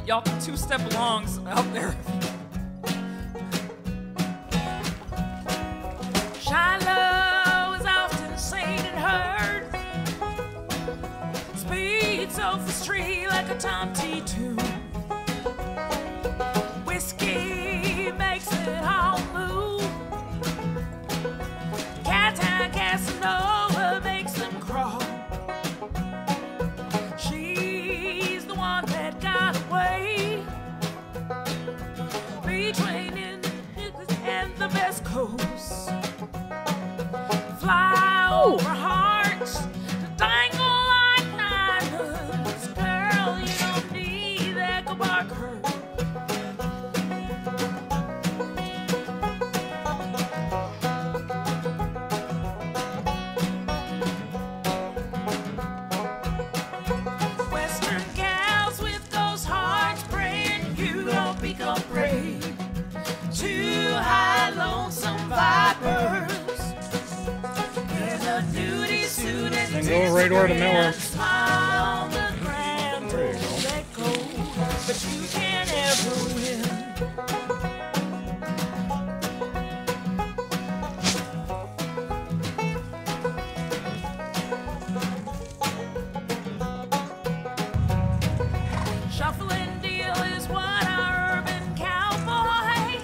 Y'all can two-step along out there. Shiloh is often seen and heard. Speeds off the street like a Tom T tune. Whiskey makes it all move. Cat-Town Casanova makes them crawl. She's the one that got away between Indianapolis and the West Coast. Fly over hearts to dangle like diamonds. Girl, you don't need echo barker. Western gals with those hearts praying you don't become brave. Two high lonesome vipers. And go right over to Miller. There you go. But you can't ever win. Shuffling deal is what our urban cowboy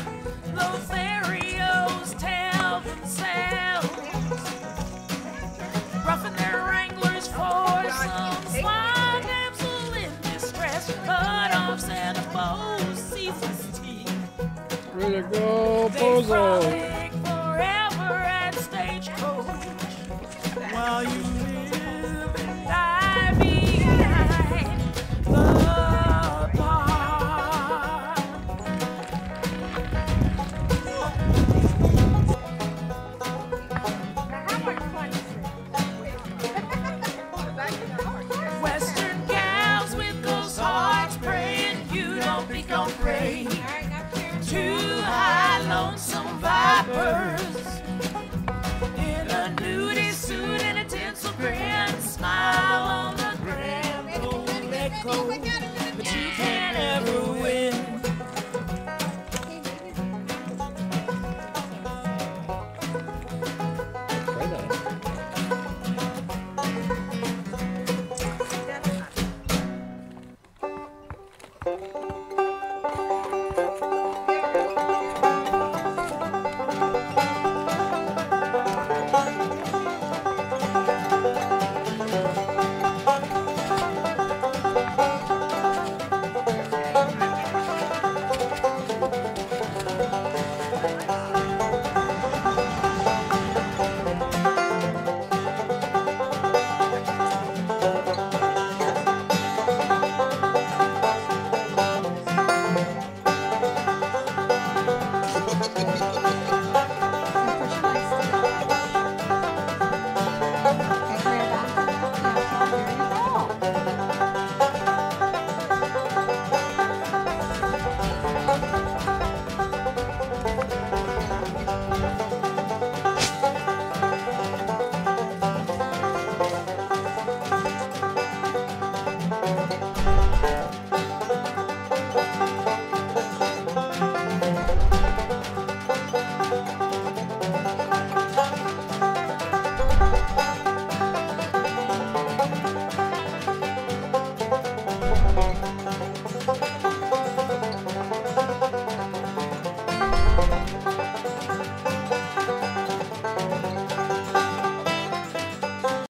Lotharios tell themselves. Roughing their wranglers for some sly damsel in distress. Cut off Santa Bo's ceaseless teeth. Ready to go, Bozo.